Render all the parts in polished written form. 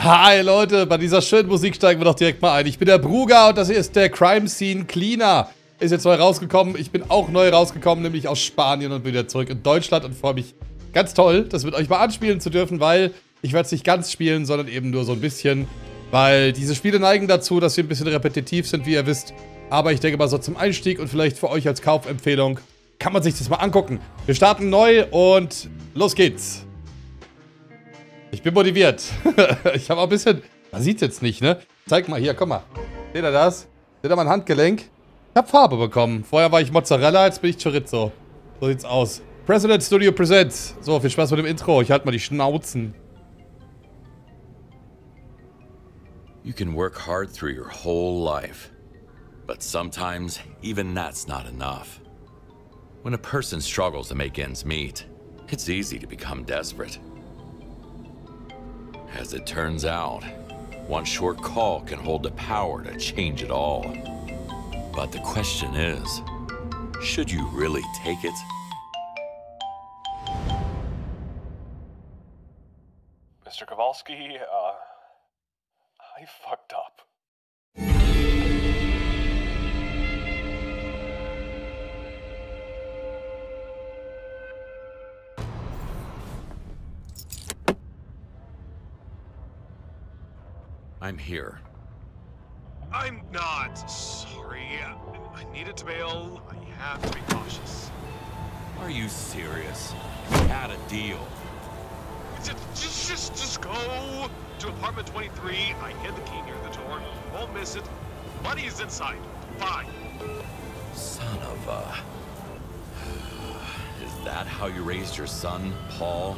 Hi Leute, bei dieser schönen Musik steigen wir doch direkt mal ein. Ich bin der Bruga und das hier ist der Crime Scene Cleaner. Ist jetzt neu rausgekommen. Ich bin auch neu rausgekommen, nämlich aus Spanien und bin wieder zurück in Deutschland und freue mich ganz toll, das mit euch mal anspielen zu dürfen, weil ich werde es nicht ganz spielen, sondern eben nur so ein bisschen, weil diese Spiele neigen dazu, dass sie ein bisschen repetitiv sind, wie ihr wisst. Aber ich denke mal so zum Einstieg und vielleicht für euch als Kaufempfehlung kann man sich das mal angucken. Wir starten neu und los geht's. Ich bin motiviert. Ich habe auch ein bisschen... Man sieht es jetzt nicht, ne? Zeig mal hier, guck mal. Seht ihr das? Seht ihr mein Handgelenk? Ich habe Farbe bekommen. Vorher war ich Mozzarella, jetzt bin ich Chorizo. So sieht's aus. President Studio Presents. So, viel Spaß mit dem Intro. Ich halte mal die Schnauzen. You can work hard through your whole life. But sometimes, even that's not enough. When a person struggles to make ends meet, it's easy to become desperate. As it turns out, one short call can hold the power to change it all. But the question is, should you really take it? Mr. Kowalski, I fucked up. I'm here. I'm not sorry. I needed to bail. I have to be cautious. Are you serious? We had a deal. Just go to apartment 23. I hid the key near the door. Won't miss it. Money's inside. Fine. Son of a... Is that how you raised your son, Paul?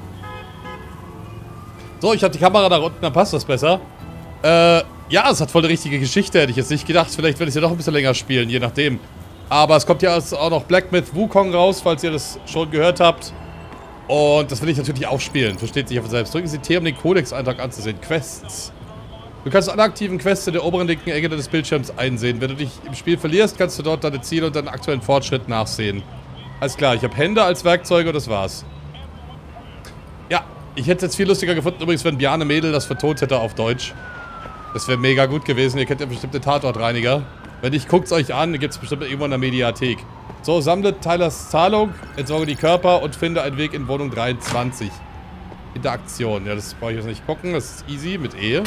So, ich habe die Kamera da unten, dann passt das besser. Ja, es hat voll eine richtige Geschichte, hätte ich jetzt nicht gedacht. Vielleicht werde ich es ja doch ein bisschen länger spielen, je nachdem. Aber es kommt ja auch noch Black Myth Wukong raus, falls ihr das schon gehört habt. Und das will ich natürlich auch spielen, versteht sich von selbst. Drücken Sie T, um den Codex-Eintrag anzusehen. Quests. Du kannst alle aktiven Quests in der oberen linken Ecke des Bildschirms einsehen. Wenn du dich im Spiel verlierst, kannst du dort deine Ziele und deinen aktuellen Fortschritt nachsehen. Alles klar, ich habe Hände als Werkzeuge und das war's. Ja, ich hätte es jetzt viel lustiger gefunden, übrigens, wenn Bjarne Mädel das vertont hätte auf Deutsch. Das wäre mega gut gewesen. Ihr kennt ja bestimmt den Tatortreiniger. Wenn nicht, guckt es euch an. Gibt es bestimmt irgendwo in der Mediathek. So, sammle Tylers Zahlung, entsorge die Körper und finde einen Weg in Wohnung 23. Interaktion. Ja, das brauche ich jetzt nicht gucken. Das ist easy mit E.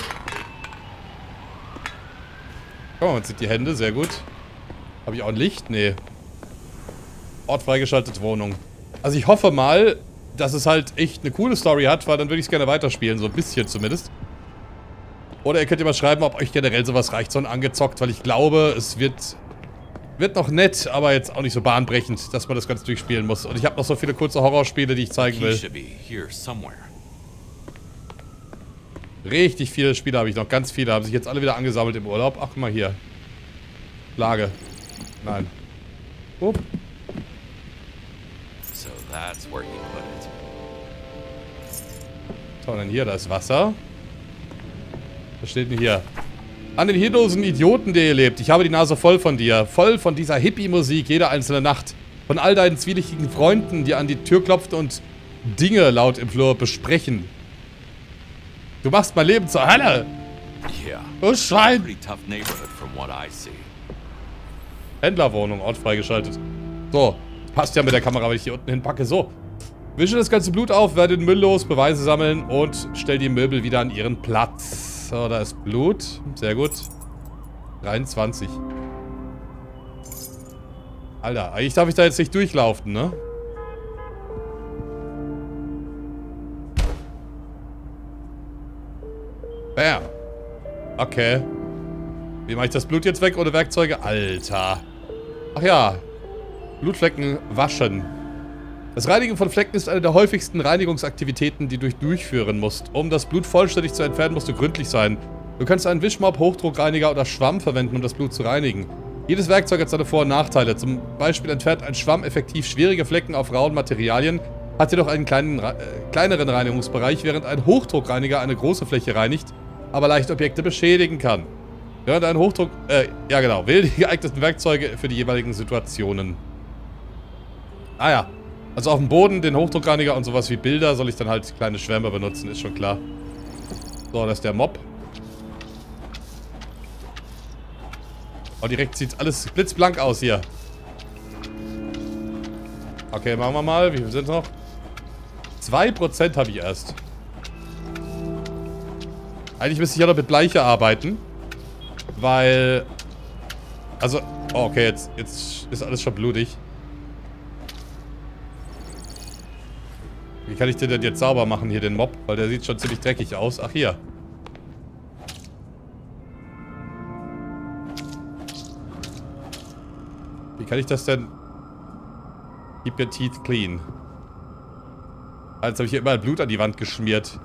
Guck mal, man sieht die Hände. Sehr gut. Habe ich auch ein Licht? Nee. Ort freigeschaltet, Wohnung. Also ich hoffe mal, dass es halt echt eine coole Story hat, weil dann würde ich es gerne weiterspielen. So ein bisschen zumindest. Oder ihr könnt ja mal schreiben, ob euch generell sowas reicht, so ein angezockt, weil ich glaube, es wird noch nett, aber jetzt auch nicht so bahnbrechend, dass man das Ganze durchspielen muss. Und ich habe noch so viele kurze Horrorspiele, die ich zeigen will. Richtig viele Spiele habe ich noch, ganz viele, haben sich jetzt alle wieder angesammelt im Urlaub. Ach, mal hier. Lage. Nein. Upp. So that's where you put it. So, und dann hier, da ist Wasser. Was steht denn hier? An den hirnlosen Idioten, der ihr lebt. Ich habe die Nase voll von dir. Voll von dieser Hippie-Musik jede einzelne Nacht. Von all deinen zwielichtigen Freunden, die an die Tür klopfen und Dinge laut im Flur besprechen. Du machst mein Leben zur Hölle. Yeah. Du Schwein. Pretty tough neighborhood from what I see. Händlerwohnung, Ort freigeschaltet. So, passt ja mit der Kamera, wenn ich hier unten hinpacke. So. Wische das ganze Blut auf, werde den Müll los, Beweise sammeln und stell die Möbel wieder an ihren Platz. So, da ist Blut. Sehr gut. 23. Alter, eigentlich darf ich da jetzt nicht durchlaufen, ne? Bam. Okay. Wie mache ich das Blut jetzt weg ohne Werkzeuge? Alter. Ach ja. Blutflecken waschen. Das Reinigen von Flecken ist eine der häufigsten Reinigungsaktivitäten, die du durchführen musst. Um das Blut vollständig zu entfernen, musst du gründlich sein. Du kannst einen Wischmopp, Hochdruckreiniger oder Schwamm verwenden, um das Blut zu reinigen. Jedes Werkzeug hat seine Vor- und Nachteile. Zum Beispiel entfernt ein Schwamm effektiv schwierige Flecken auf rauen Materialien, hat jedoch einen kleineren Reinigungsbereich, während ein Hochdruckreiniger eine große Fläche reinigt, aber leicht Objekte beschädigen kann. Während ein Hochdruck... ja genau. Wähle die geeigneten Werkzeuge für die jeweiligen Situationen. Ah ja. Also auf dem Boden den Hochdruckreiniger und sowas wie Bilder soll ich dann halt kleine Schwämme benutzen, ist schon klar. So, das ist der Mob. Oh, direkt sieht alles blitzblank aus hier. Okay, machen wir mal. Wie viel sind noch? 2% habe ich erst. Eigentlich müsste ich ja noch mit Bleiche arbeiten. Weil... Also... Oh, okay, jetzt ist alles schon blutig. Wie kann ich den denn jetzt sauber machen, hier den Mob? Weil der sieht schon ziemlich dreckig aus. Ach, hier. Wie kann ich das denn... Keep your teeth clean. Jetzt habe ich hier überall Blut an die Wand geschmiert.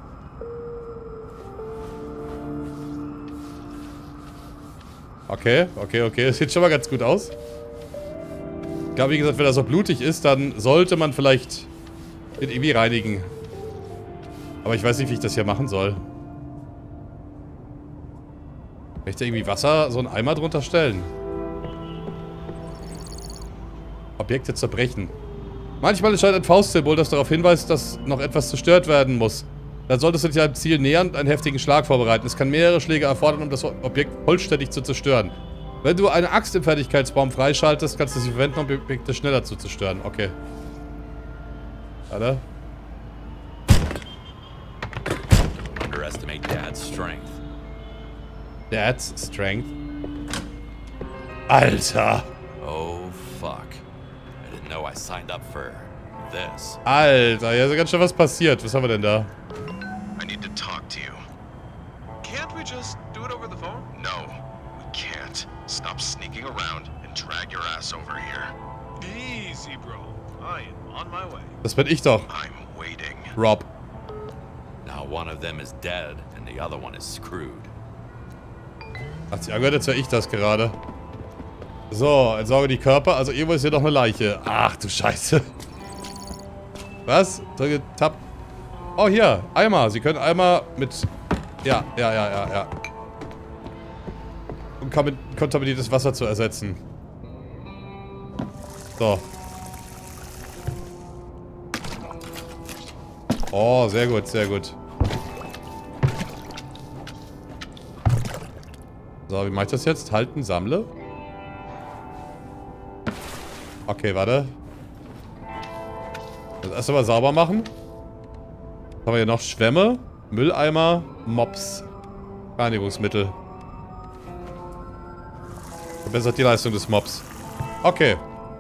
Okay. Das sieht schon mal ganz gut aus. Ich glaube, wie gesagt, wenn er so blutig ist, dann sollte man vielleicht den irgendwie reinigen. Aber ich weiß nicht, wie ich das hier machen soll. Kann ich da irgendwie Wasser, so einen Eimer drunter stellen? Objekte zerbrechen. Manchmal erscheint ein Faustsymbol, das darauf hinweist, dass noch etwas zerstört werden muss. Dann solltest du dich einem Ziel nähern und einen heftigen Schlag vorbereiten. Es kann mehrere Schläge erfordern, um das Objekt vollständig zu zerstören. Wenn du eine Axt im Fertigkeitsbaum freischaltest, kannst du sie verwenden, um Objekte schneller zu zerstören. Okay. Warte. Underestimate Dad's strength. Dad's strength? Alter! Oh, fuck. I didn't know I signed up for this. Alter, hier ist ganz schön was passiert. Was haben wir denn da? I need to talk to you. Can't we just do it over the phone? No, we can't. Stop sneaking around and drag your ass over here. Easy, bro. I am on my way. Das bin ich doch. I'm waiting. Rob. Now one of them is dead and the other one is screwed. Hat sich angehört, als wäre ich das gerade. So, entsorge die Körper. Also irgendwo ist hier noch eine Leiche. Ach du Scheiße. Was? Drücke Tab. Oh, hier. Eimer. Sie können Eimer mit... Ja. Um kontaminiertes Wasser zu ersetzen. So. Oh, sehr gut, sehr gut. So, wie mache ich das jetzt? Halten, sammle. Okay, warte. Das erste mal sauber machen. Was haben wir hier noch? Schwämme, Mülleimer, Mops. Reinigungsmittel. Verbessert die Leistung des Mobs. Okay.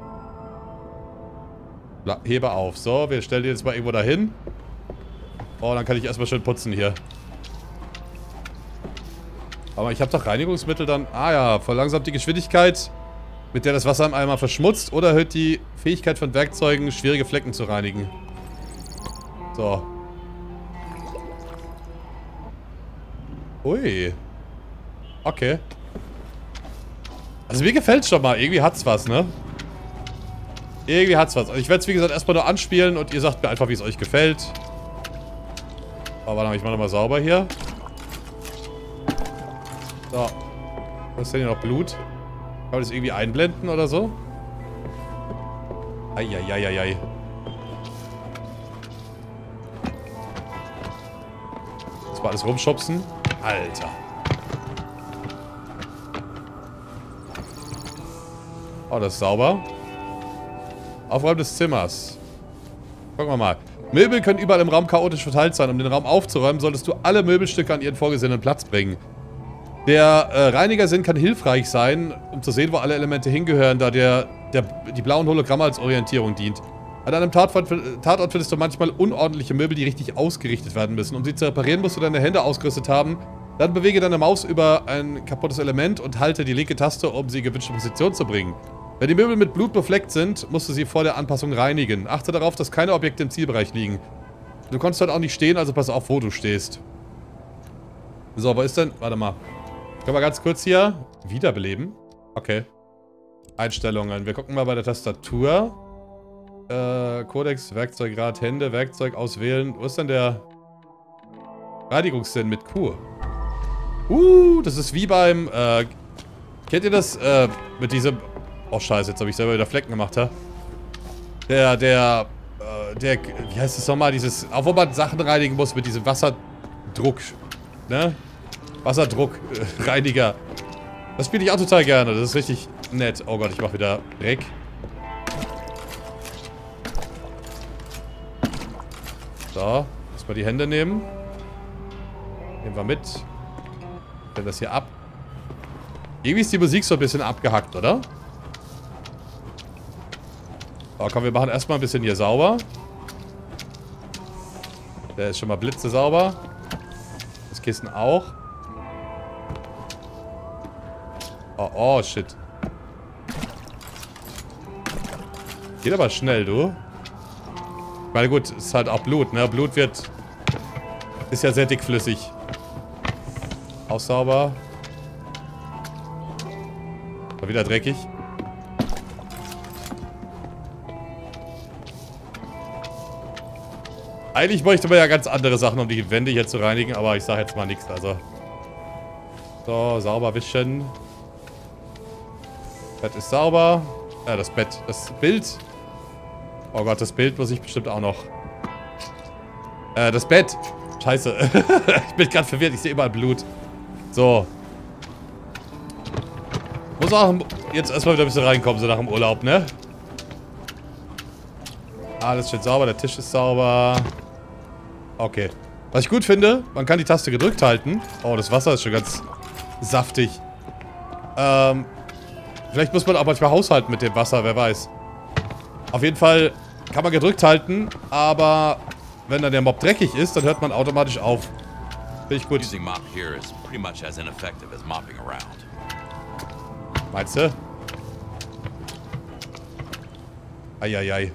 Hebe auf. So, wir stellen die jetzt mal irgendwo dahin. Oh, dann kann ich erstmal schön putzen hier. Aber ich habe doch Reinigungsmittel dann... Ah ja, verlangsamt die Geschwindigkeit, mit der das Wasser im Eimer verschmutzt, oder erhöht die Fähigkeit von Werkzeugen, schwierige Flecken zu reinigen. So. Ui. Okay. Also mir gefällt's schon mal. Irgendwie hat's was, ne? Irgendwie hat's was. Also ich werde es, wie gesagt, erstmal nur anspielen und ihr sagt mir einfach, wie es euch gefällt. Aber dann ich mache nochmal sauber hier. So. Was ist denn hier noch? Blut? Kann man das irgendwie einblenden oder so? Eieieiei. Das war alles rumschubsen. Alter. Oh, das ist sauber. Aufräumen des Zimmers. Gucken wir mal. Möbel können überall im Raum chaotisch verteilt sein. Um den Raum aufzuräumen, solltest du alle Möbelstücke an ihren vorgesehenen Platz bringen. Der Reinigersinn kann hilfreich sein, um zu sehen, wo alle Elemente hingehören, da die blauen Hologramme als Orientierung dient. An einem Tatort findest du manchmal unordentliche Möbel, die richtig ausgerichtet werden müssen. Um sie zu reparieren, musst du deine Hände ausgerüstet haben. Dann bewege deine Maus über ein kaputtes Element und halte die linke Taste, um sie in gewünschte Position zu bringen. Wenn die Möbel mit Blut befleckt sind, musst du sie vor der Anpassung reinigen. Achte darauf, dass keine Objekte im Zielbereich liegen. Du konntest dort auch nicht stehen, also pass auf, wo du stehst. So, wo ist denn... Warte mal. Können wir ganz kurz hier wiederbeleben. Okay. Einstellungen. Wir gucken mal bei der Tastatur. Codex, Werkzeugrad, Hände, Werkzeug auswählen. Wo ist denn der Reinigungssinn mit Q? Das ist wie beim, kennt ihr das, mit diesem... Oh, scheiße, jetzt habe ich selber wieder Flecken gemacht, ha? Wie heißt das nochmal? Dieses, auch wo man Sachen reinigen muss mit diesem Wasserdruck. ne? Wasserdruck, Reiniger. Das spiele ich auch total gerne. Das ist richtig nett. Oh Gott, ich mach wieder Dreck. So, erstmal die Hände nehmen. Nehmen wir mit. Stellen das hier ab. Irgendwie ist die Musik so ein bisschen abgehackt, oder? Oh, komm, wir machen erstmal ein bisschen hier sauber. Der ist schon mal blitzesauber. Das Kissen auch. Oh, oh, shit. Geht aber schnell, du. Ich meine, gut, ist halt auch Blut, ne? Blut wird... Ist ja sehr dickflüssig. Auch sauber. War wieder dreckig. Eigentlich bräuchte man ja ganz andere Sachen, um die Wände hier zu reinigen, aber ich sage jetzt mal nichts, also. So, sauber wischen. Bett ist sauber. Ja, das Bett. Das Bild. Oh Gott, das Bild muss ich bestimmt auch noch. Das Bett. Scheiße. Ich bin gerade verwirrt, ich sehe überall Blut. So. Muss auch jetzt erstmal wieder ein bisschen reinkommen, so nach dem Urlaub, ne? Alles steht sauber, der Tisch ist sauber. Okay. Was ich gut finde, man kann die Taste gedrückt halten. Oh, das Wasser ist schon ganz saftig. Vielleicht muss man auch manchmal haushalten mit dem Wasser, wer weiß. Auf jeden Fall kann man gedrückt halten, aber wenn dann der Mob dreckig ist, dann hört man automatisch auf. Finde ich gut. Using mop here is pretty much as ineffective as mopping around. Meinst du? Eieiei.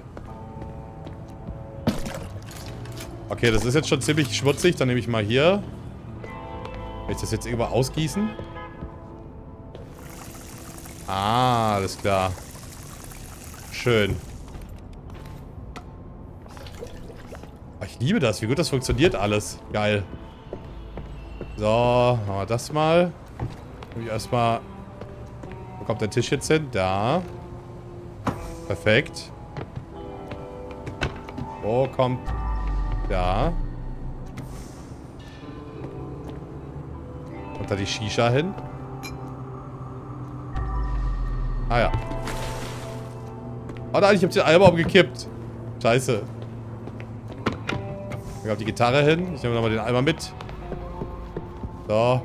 Okay, das ist jetzt schon ziemlich schmutzig. Dann nehme ich mal hier. Kann ich das jetzt irgendwo ausgießen? Ah, alles klar. Schön. Oh, ich liebe das, wie gut das funktioniert alles. Geil. So, machen wir das mal. Nehme ich erstmal... Wo kommt der Tisch jetzt hin? Da. Perfekt. Wo kommt... Da. Kommt da die Shisha hin? Ah ja. Oh nein, ich hab den Eimer umgekippt. Scheiße. Ich hab die Gitarre hin. Ich nehme nochmal den Eimer mit. So.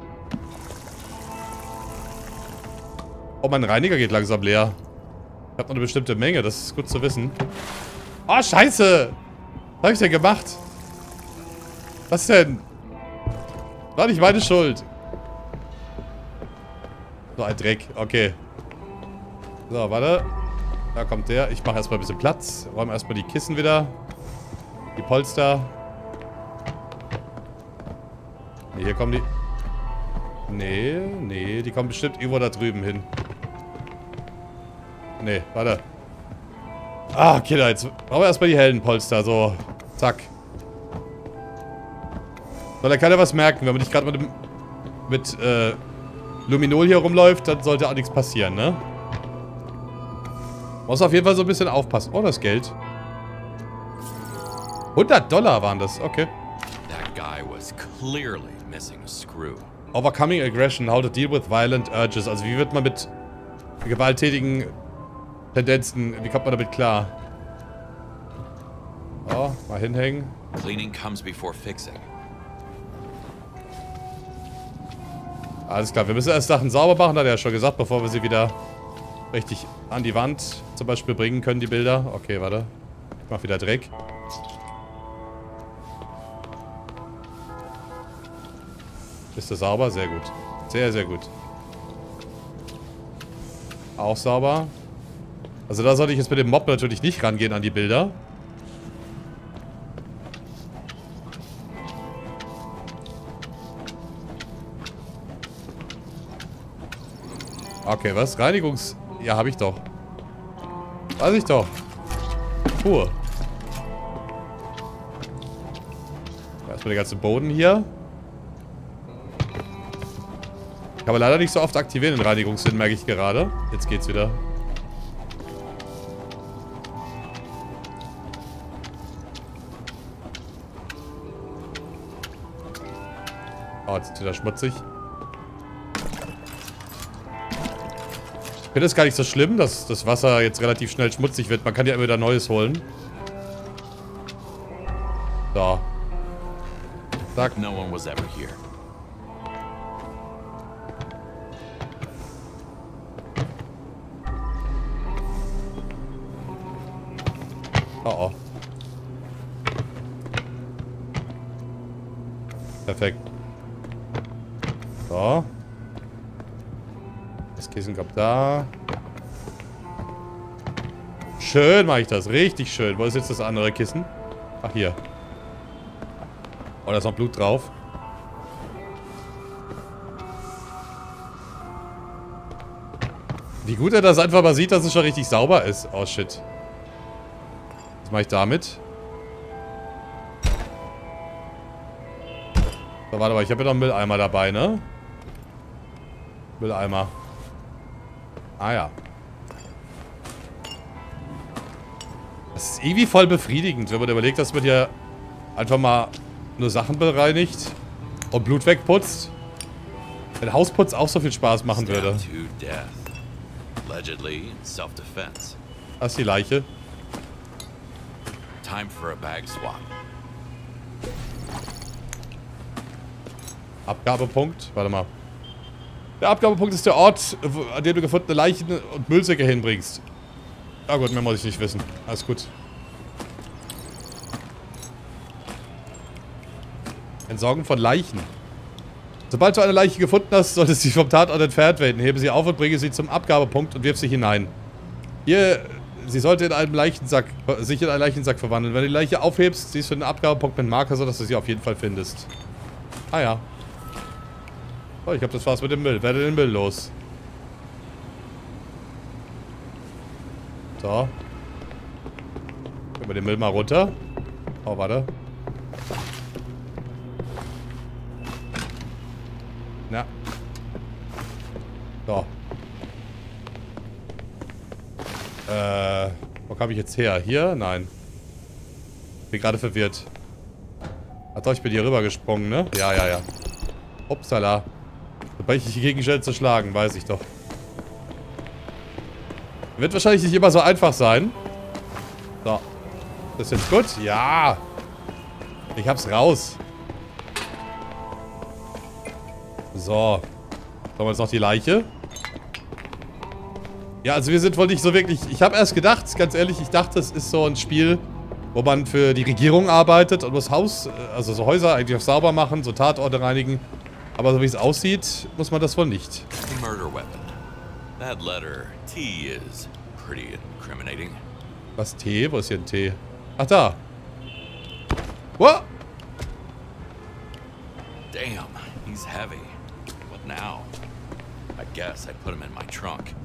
Oh, mein Reiniger geht langsam leer. Ich habe noch eine bestimmte Menge. Das ist gut zu wissen. Oh, scheiße. Was habe ich denn gemacht? Was denn? War nicht meine Schuld. So ein Dreck. Okay. So, warte. Da kommt der. Ich mache erstmal ein bisschen Platz. Räume erstmal die Kissen wieder. Die Polster. Nee, hier kommen die... Nee, die kommen bestimmt irgendwo da drüben hin. Nee, warte. Ah, okay, da jetzt brauchen wir erstmal die hellen Polster. So, zack. Soll ja keiner was merken. Wenn man nicht gerade mit Luminol hier rumläuft, dann sollte auch nichts passieren, ne? Muss auf jeden Fall so ein bisschen aufpassen. Oh, das Geld. $100 waren das, okay. That guy was clearly missing a screw. Overcoming aggression, how to deal with violent urges. Also wie wird man mit gewalttätigen Tendenzen, wie kommt man damit klar? Oh, mal hinhängen. Cleaning comes before fixing. Alles klar, wir müssen erst Sachen sauber machen, hat er ja schon gesagt, bevor wir sie wieder richtig an die Wand zum Beispiel bringen können, die Bilder. Okay, warte. Ich mach wieder Dreck. Ist das sauber? Sehr gut. Sehr, sehr gut. Auch sauber. Also da sollte ich jetzt mit dem Mob natürlich nicht rangehen an die Bilder. Okay, was? Reinigungs... Ja, habe ich doch. Weiß ich doch. Pur. Erstmal den ganzen Boden hier. Kann man leider nicht so oft aktivieren, den Reinigungssinn, merke ich gerade. Jetzt geht's wieder. Oh, jetzt ist wieder schmutzig. Ich finde es gar nicht so schlimm, dass das Wasser jetzt relativ schnell schmutzig wird. Man kann ja immer wieder Neues holen. So. Zack. No one was ever here. Oh oh. Perfekt. So. Das Kissen kommt da. Schön mache ich das. Richtig schön. Wo ist jetzt das andere Kissen? Ach, hier. Oh, da ist noch Blut drauf. Wie gut er das einfach mal sieht, dass es schon richtig sauber ist. Oh, shit. Was mache ich damit? So, warte mal. Ich habe ja noch einen Mülleimer dabei, ne? Mülleimer. Ah, ja. Das ist irgendwie voll befriedigend, wenn man überlegt, dass man hier einfach mal nur Sachen bereinigt und Blut wegputzt. Wenn Hausputz auch so viel Spaß machen würde. Das ist die Leiche. Time for a bag swap. Abgabepunkt. Warte mal. Der Abgabepunkt ist der Ort, an dem du gefundene Leichen und Müllsäcke hinbringst. Ah gut, mehr muss ich nicht wissen. Alles gut. Entsorgen von Leichen. Sobald du eine Leiche gefunden hast, sollte sie vom Tatort entfernt werden. Hebe sie auf und bringe sie zum Abgabepunkt und wirf sie hinein. Hier, sie sollte in einen Leichensack, sich in einen Leichensack verwandeln. Wenn du die Leiche aufhebst, siehst du den Abgabepunkt mit Marker, sodass du sie auf jeden Fall findest. Ah ja. Oh, ich glaube, das war's mit dem Müll. Werde den Müll los. So. Können wir den Müll mal runter? Oh, warte. Na. So. Wo kam ich jetzt her? Hier? Nein. Bin gerade verwirrt. Ach doch, ich bin hier rüber gesprungen, ne? Ja, ja, ja. Upsala. Sobald ich die Gegenstände zerschlagen, weiß ich doch. Wird wahrscheinlich nicht immer so einfach sein. So. Das ist jetzt gut? Ja. Ich hab's raus. So. Kommen wir jetzt noch die Leiche. Ja, also wir sind wohl nicht so wirklich... Ich habe erst gedacht, ganz ehrlich, ich dachte, es ist so ein Spiel, wo man für die Regierung arbeitet und muss also so Häuser eigentlich auch sauber machen, so Tatorte reinigen. Aber so wie es aussieht, muss man das wohl nicht. The murder weapon. That letter T is pretty incriminating. Was T? Wo ist hier ein T? Ach, da. What? Damn, he's heavy. What now? I guess I put him in my trunk.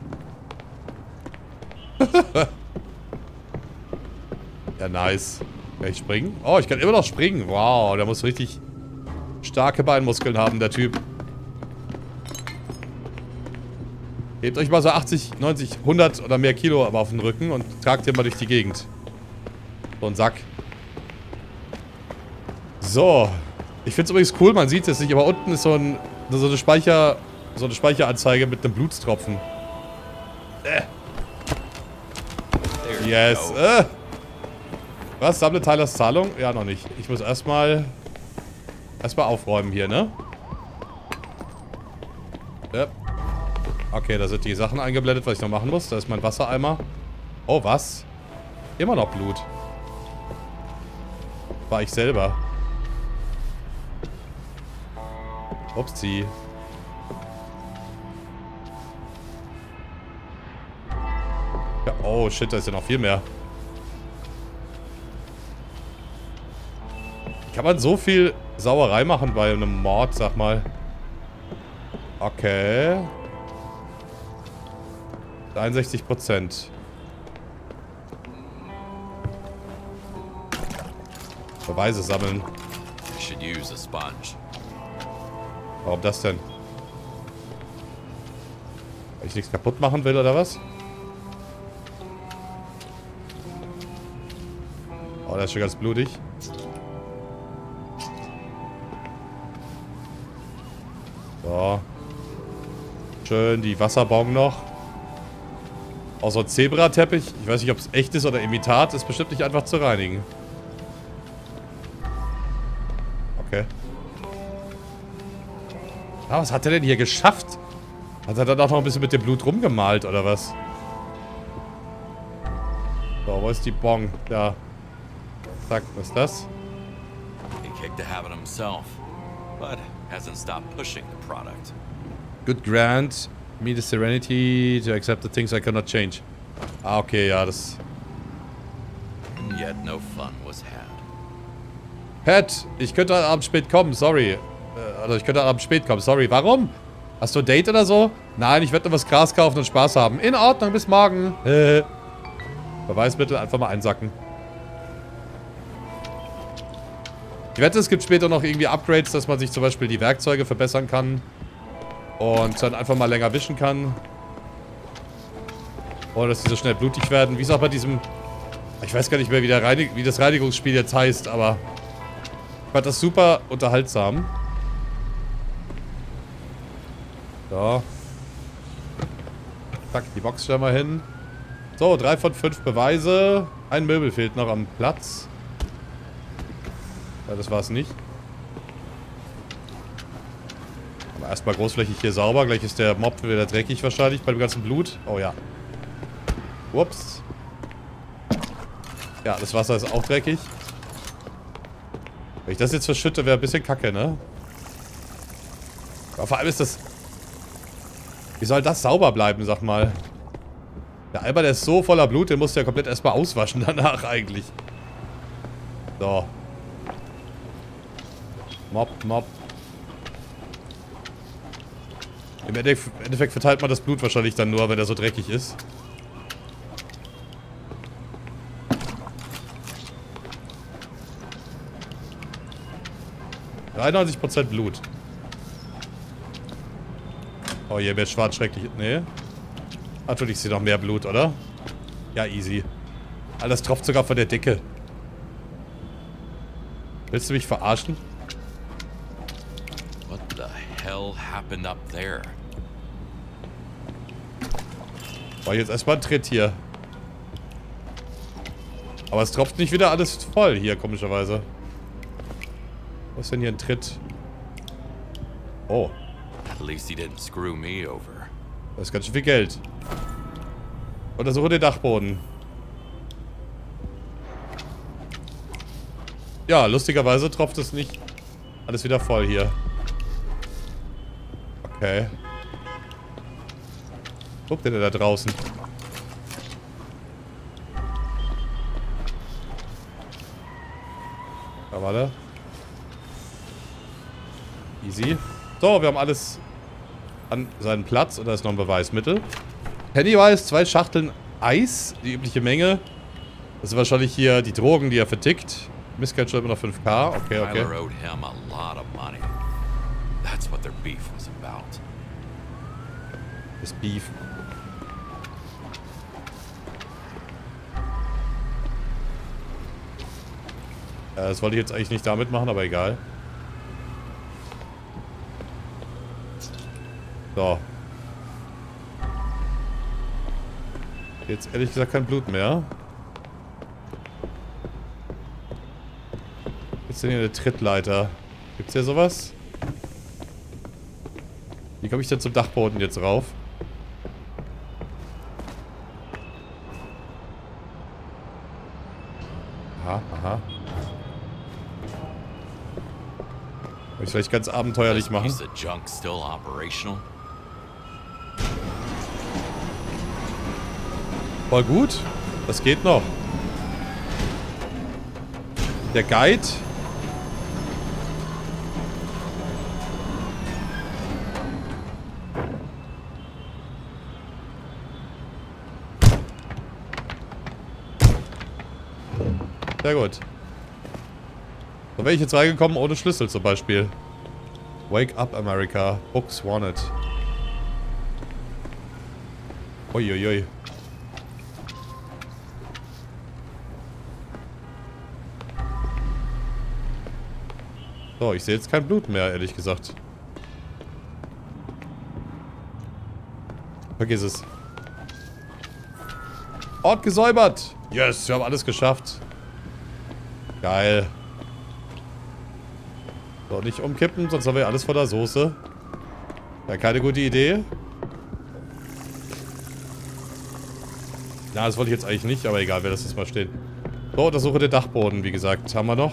Ja, nice. Kann ich springen? Oh, ich kann immer noch springen. Wow, der muss richtig starke Beinmuskeln haben, der Typ. Hebt euch mal so 80, 90, 100 oder mehr Kilo aber auf den Rücken und tragt den mal durch die Gegend. So ein Sack. So. Ich finde es übrigens cool, man sieht es nicht, aber unten ist so eine Speicheranzeige mit einem Blutstropfen. Yes. Was? Sammle Tylers Zahlung? Ja, noch nicht. Ich muss erstmal aufräumen hier, ne? Ja. Okay, da sind die Sachen eingeblendet, was ich noch machen muss. Da ist mein Wassereimer. Oh, was? Immer noch Blut. War ich selber. Upsi. Ja, oh, shit, da ist ja noch viel mehr. Kann man so viel Sauerei machen bei einem Mord, sag mal. Okay. 61%. Beweise sammeln. I should use a sponge. Warum das denn? Weil ich nichts kaputt machen will, oder was? Oh, der ist schon ganz blutig. So. Schön die Wasserbong noch. Auch so ein Zebrateppich. Ich weiß nicht, ob es echt ist oder Imitat. Ist bestimmt nicht einfach zu reinigen. Okay. Ah, was hat er denn hier geschafft? Hat er dann auch noch ein bisschen mit dem Blut rumgemalt, oder was? So, wo ist die Bong? Da. Zack, was ist das? He kicked the habit himself, but hasn't stopped pushing the product. Good grant me the serenity to accept the things I cannot change. Ah, okay, ja, das... And yet no fun was had. Pat, ich könnte heute Abend spät kommen, sorry. Also ich könnte heute Abend spät kommen, sorry. Warum? Hast du ein Date oder so? Nein, ich werde nur was Gras kaufen und Spaß haben. In Ordnung, bis morgen. Beweismittel einfach mal einsacken. Ich wette, es gibt später noch irgendwie Upgrades, dass man sich zum Beispiel die Werkzeuge verbessern kann. Und dann einfach mal länger wischen kann. Oder dass die so schnell blutig werden. Wie es auch bei diesem... Ich weiß gar nicht mehr, wie das Reinigungsspiel jetzt heißt, aber... Ich fand das super unterhaltsam. So. Zack, die Box stellen wir hin. So, 3 von 5 Beweise. Ein Möbel fehlt noch am Platz. Ja, das war's nicht. Aber erstmal großflächig hier sauber. Gleich ist der Mob wieder dreckig wahrscheinlich bei dem ganzen Blut. Oh ja. Ups. Ja, das Wasser ist auch dreckig. Wenn ich das jetzt verschütte, wäre ein bisschen kacke, ne? Aber vor allem ist das... Wie soll das sauber bleiben, sag mal? Der Eimer, der ist so voller Blut, den musst du ja komplett erstmal auswaschen danach eigentlich. So. Mob, Mob. Im Endeffekt verteilt man das Blut wahrscheinlich dann nur, wenn er so dreckig ist. %93 Blut. Oh, hier wird schwarz schrecklich. Nee. Natürlich ist hier noch mehr Blut, oder? Ja, easy. Alles tropft sogar von der Decke. Willst du mich verarschen? What the hell happened up there? War jetzt erstmal ein Tritt hier. Aber es tropft nicht wieder alles voll hier, komischerweise. Was ist denn hier ein Tritt? Oh. At least he didn't screw me over. Das ist ganz schön viel Geld. Untersuche den Dachboden. Ja, lustigerweise tropft es nicht alles wieder voll hier. Okay. Guckt der da draußen? Da war der. Easy. So, wir haben alles an seinen Platz. Und da ist noch ein Beweismittel. Pennywise, 2 Schachteln Eis. Die übliche Menge. Das sind wahrscheinlich hier die Drogen, die er vertickt. Missgeld schon immer noch 5K. Okay, okay. Tyler owed him a lot of money. That's what their beef was about. Das Beef. Das wollte ich jetzt eigentlich nicht damit machen, aber egal. So. Jetzt ehrlich gesagt kein Blut mehr. Was ist denn hier eine Trittleiter? Gibt's hier sowas? Wie komme ich denn zum Dachboden jetzt rauf? Aha, aha. Will ich vielleicht ganz abenteuerlich machen? Is the junk still operational? Voll gut. Das geht noch. Der Guide. Sehr gut. So wäre ich jetzt reingekommen ohne Schlüssel zum Beispiel. Wake up America. Books wanted. Uiuiui. So, ich sehe jetzt kein Blut mehr, ehrlich gesagt. Vergiss es. Ort gesäubert. Yes, wir haben alles geschafft. Geil. So, nicht umkippen, sonst haben wir alles voller Soße. Ja, keine gute Idee. Na, das wollte ich jetzt eigentlich nicht, aber egal, wir lassen es mal stehen. So, untersuche den Dachboden, wie gesagt. Haben wir noch.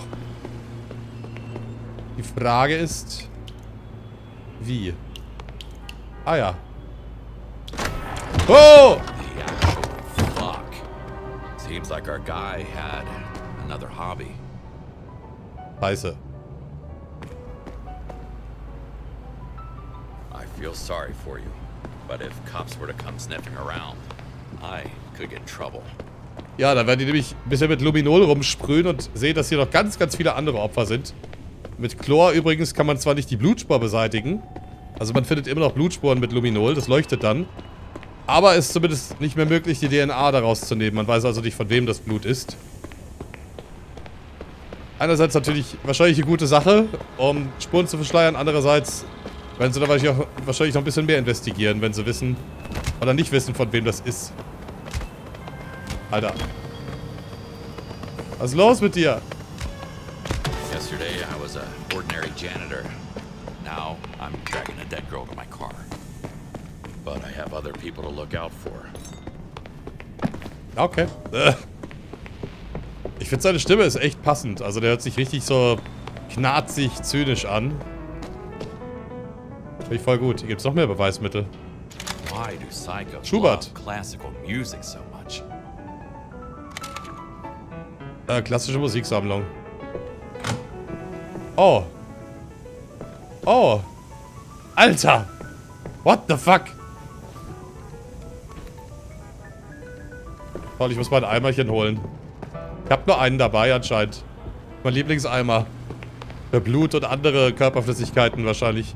Die Frage ist... Wie? Ah ja. Oh! The actual fuck. Seems like our guy had another hobby. Scheiße. I feel sorry for you, but if cops were to come sniffing around, I could get in trouble. Ja, dann werden die nämlich ein bisschen mit Luminol rumsprühen und sehen, dass hier noch ganz, ganz viele andere Opfer sind. Mit Chlor übrigens kann man zwar nicht die Blutspur beseitigen. Also man findet immer noch Blutspuren mit Luminol, das leuchtet dann. Aber es ist zumindest nicht mehr möglich, die DNA daraus zu nehmen. Man weiß also nicht, von wem das Blut ist. Einerseits natürlich wahrscheinlich eine gute Sache, um Spuren zu verschleiern. Andererseits werden sie da wahrscheinlich noch ein bisschen mehr investigieren, wenn sie wissen oder nicht wissen, von wem das ist. Alter. Was ist los mit dir? Yesterday I was an ordinary janitor. Now I'm dragging a dead girl to my car. But I have other people to look out for. Okay. Ich finde, seine Stimme ist echt passend. Also der hört sich richtig so knarzig, zynisch an. Finde ich voll gut. Hier gibt es noch mehr Beweismittel. Why do psychos Schubert. love classical music so much? Klassische Musiksammlung. Oh. Oh. Alter. What the fuck? Toll, ich muss mal ein Eimerchen holen. Ich habe nur einen dabei anscheinend. Mein Lieblingseimer. Für Blut und andere Körperflüssigkeiten wahrscheinlich.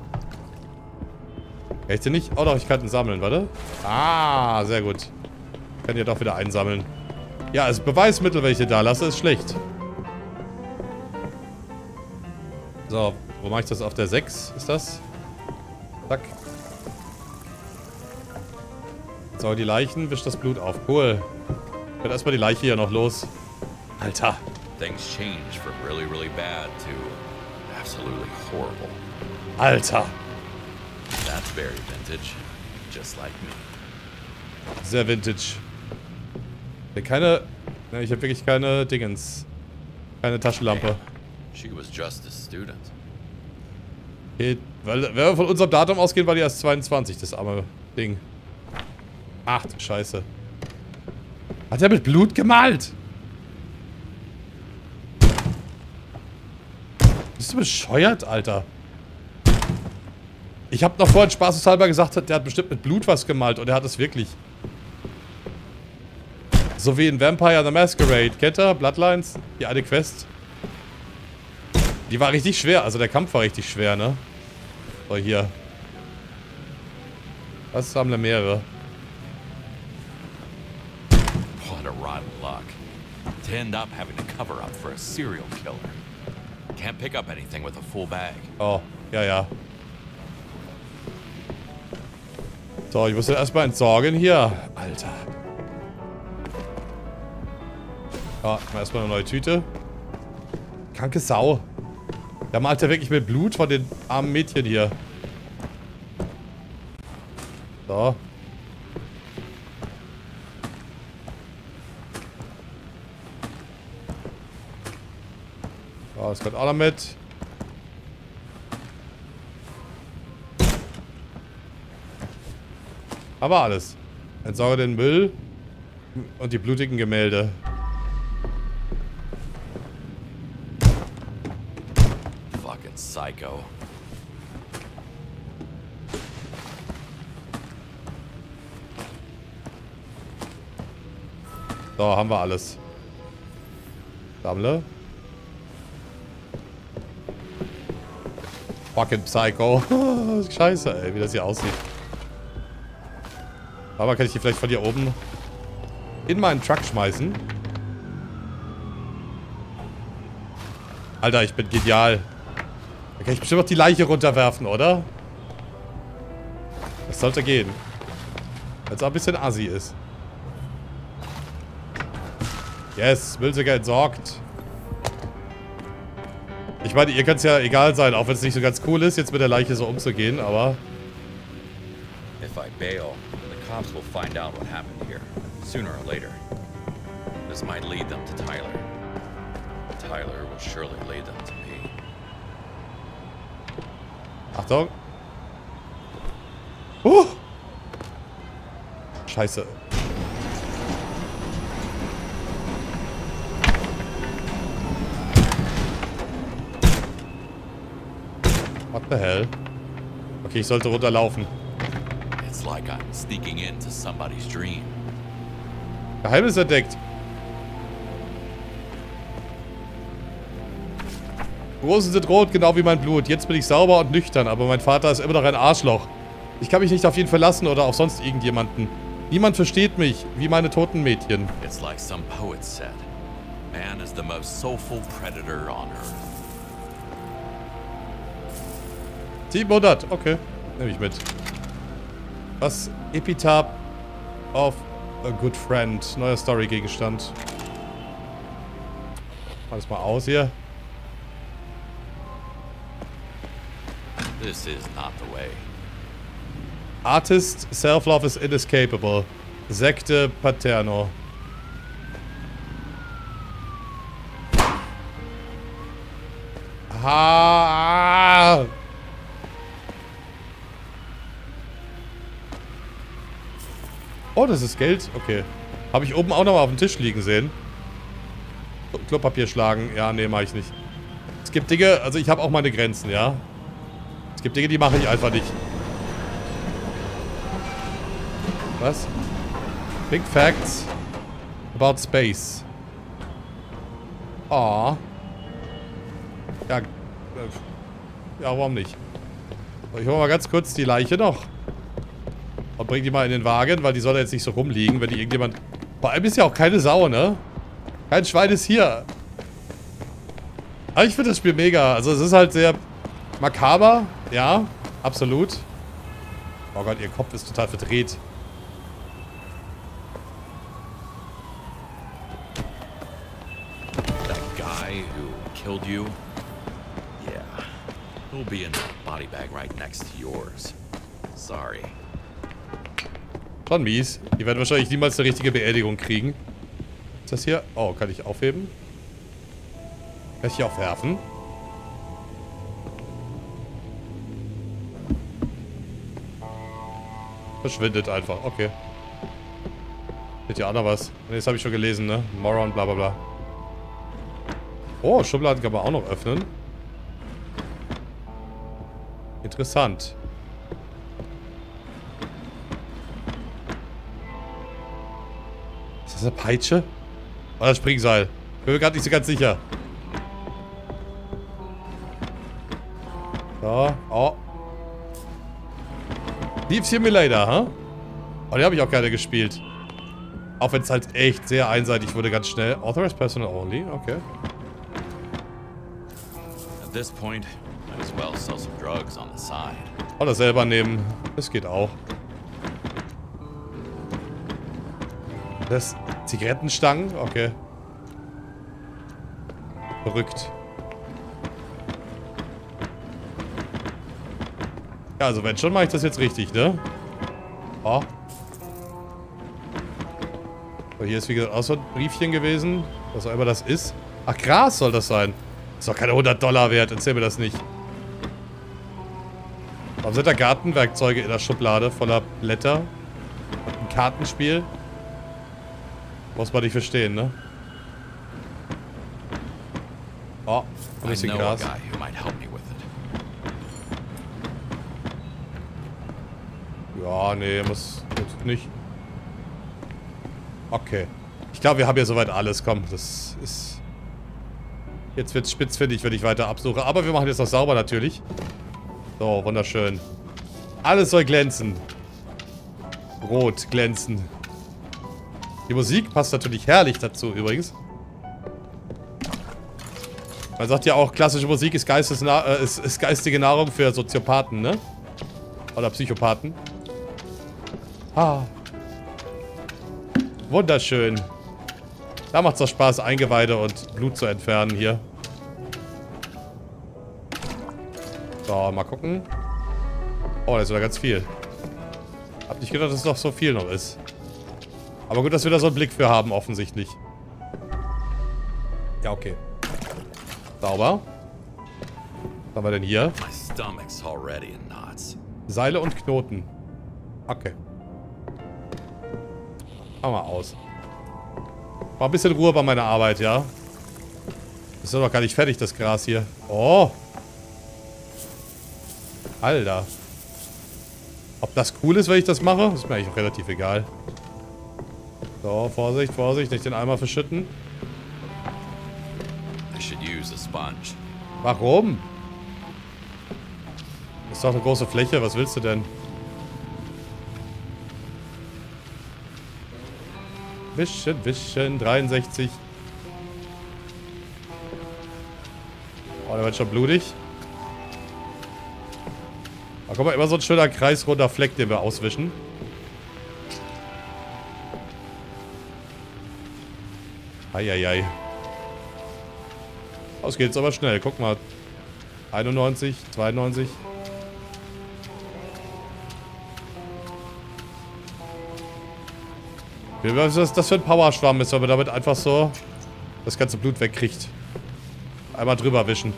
Kann ich den nicht? Oh doch, ich kann den sammeln, warte. Ah, sehr gut. Ich kann hier doch wieder einsammeln. Ja, also Beweismittel, welche da lasse, ist schlecht. So, wo mache ich das? Auf der 6 ist das? Zack. So, die Leichen, wischt das Blut auf. Cool. Ich werde erstmal die Leiche hier noch los. Alter. Things change from really, really bad to absolutely horrible. Alter. That's very vintage, just like me. Sehr vintage. Keine... Ne, ich habe wirklich keine Dingens. Keine Taschenlampe. She was just a student. Okay, weil, wenn wir von unserem Datum ausgehen, war die erst 22, das arme Ding. Ach du Scheiße. Hat er mit Blut gemalt? Bist du bescheuert, Alter? Ich habe noch vorhin spaßeshalber gesagt, der hat bestimmt mit Blut was gemalt und er hat es wirklich. So wie in Vampire the Masquerade. Kennt ihr? Bloodlines? Die eine Quest. Die war richtig schwer. Also der Kampf war richtig schwer, ne? So, hier. Das haben wir mehrere. What a rotten luck. To end up having to cover up for a serial killer. Can't pick up anything with a full bag. Oh, ja, ja. So, ich muss den erstmal entsorgen hier. Alter. Ja, erstmal eine neue Tüte. Kranke Sau. Der malt ja wirklich mit Blut von den armen Mädchen hier. So. So, das kommt auch noch mit. Aber alles. Entsorge den Müll und die blutigen Gemälde. Fucking psycho. So, haben wir alles. Sammle. Fucking Psycho. Scheiße, ey, wie das hier aussieht. Aber kann ich die vielleicht von hier oben in meinen Truck schmeißen? Alter, ich bin genial. Da kann ich bestimmt auch die Leiche runterwerfen, oder? Das sollte gehen. Weil es auch ein bisschen assi ist. Yes, Müllsäcke entsorgt. Ich meine, ihr könnt es ja egal sein, auch wenn es nicht so ganz cool ist, jetzt mit der Leiche so umzugehen, aber... If I bail, the cops will find out what happened here, sooner or later. This might lead them to Tyler. Tyler will surely lead them to me. Achtung. Scheiße. What the hell? Okay, ich sollte runterlaufen. It's like I'm sneaking into somebody's dream. Geheimnis entdeckt. Rosen sind rot, genau wie mein Blut. Jetzt bin ich sauber und nüchtern, aber mein Vater ist immer noch ein Arschloch. Ich kann mich nicht auf ihn verlassen oder auf sonst irgendjemanden. Niemand versteht mich, wie meine toten Mädchen. It's like some poet said. Man is the most soulful predator on earth. 700, okay. Nehme ich mit. Was? Epitaph of a good friend. Neuer Story-Gegenstand. Mach das mal aus hier. This is not the way. Artist, self-love is inescapable. Sekte Paterno. Ah! Oh, das ist Geld? Okay. Habe ich oben auch noch mal auf dem Tisch liegen sehen. Klopapier schlagen. Ja, nee, mache ich nicht. Es gibt Dinge, also ich habe auch meine Grenzen, ja. Es gibt Dinge, die mache ich einfach nicht. Was? Big Facts about Space. Oh. Ja. Ja, warum nicht? Ich hole mal ganz kurz die Leiche noch. Und bring die mal in den Wagen, weil die soll jetzt nicht so rumliegen, wenn die irgendjemand... Vor allem ist ja auch keine Sau, ne? Kein Schwein ist hier. Aber ich finde das Spiel mega. Also es ist halt sehr makaber. Ja, absolut. Oh Gott, ihr Kopf ist total verdreht. That guy who killed you? Yeah. He'll be in that body bag right next to yours. Sorry. Schon mies. Die werden wahrscheinlich niemals eine richtige Beerdigung kriegen. Ist das hier? Oh, kann ich aufheben? Kann ich hier auch werfen? Verschwindet einfach. Okay. Steht hier auch noch was. Ne, das habe ich schon gelesen, ne? Moron, bla bla bla. Oh, Schubladen kann man auch noch öffnen. Interessant. Ist das eine Peitsche? Oder ein Springseil? Bin mir gerade nicht so ganz sicher. So, oh. Thief Simulator, ha? Huh? Oh, die habe ich auch gerne gespielt. Auch wenn es halt echt sehr einseitig wurde, ganz schnell. Authorized Personal Only, okay. At this point, might as well sell some drugs on the side. Oder selber nehmen. Das geht auch. Das Zigarettenstangen? Okay. Verrückt. Ja, also wenn schon, mache ich das jetzt richtig, ne? Oh. So, hier ist wie gesagt auch so ein Briefchen gewesen. Was auch immer das ist. Ach, Gras soll das sein. Ist doch keine $100 wert. Erzähl mir das nicht. Warum sind da Gartenwerkzeuge in der Schublade voller Blätter? Und ein Kartenspiel? Muss man nicht verstehen, ne? Oh, ein bisschen Gras. Ja, nee, muss nicht. Okay. Ich glaube, wir haben ja soweit alles. Komm, das ist... Jetzt wird's spitzfindig, wenn ich weiter absuche. Aber wir machen jetzt noch sauber natürlich. So, wunderschön. Alles soll glänzen. Rot glänzen. Die Musik passt natürlich herrlich dazu übrigens. Man sagt ja auch, klassische Musik ist, ist geistige Nahrung für Soziopathen, ne? Oder Psychopathen. Ah. Wunderschön. Da macht es doch Spaß, Eingeweide und Blut zu entfernen hier. So, mal gucken. Oh, da ist wieder ganz viel. Hab nicht gedacht, dass es noch so viel noch ist. Aber gut, dass wir da so einen Blick für haben, offensichtlich. Ja, okay. Sauber. Was haben wir denn hier? My stomach's already in knots. Seile und Knoten. Okay. Mach mal aus. War ein bisschen Ruhe bei meiner Arbeit, ja? Ist doch noch gar nicht fertig, das Gras hier. Oh. Alter. Ob das cool ist, wenn ich das mache? Ist mir eigentlich auch relativ egal. So, Vorsicht, Vorsicht. Nicht den Eimer verschütten. I should use a sponge. Warum? Ist doch eine große Fläche. Was willst du denn? Wischen, wischen. 63. Oh, der wird schon blutig. Da kommt mal immer so ein schöner kreisrunder Fleck, den wir auswischen. Eieiei. Aus geht's aber schnell. Guck mal. 91, 92. Was ist das für ein Powerschwamm ist, wenn man damit einfach so das ganze Blut wegkriegt. Einmal drüber wischen.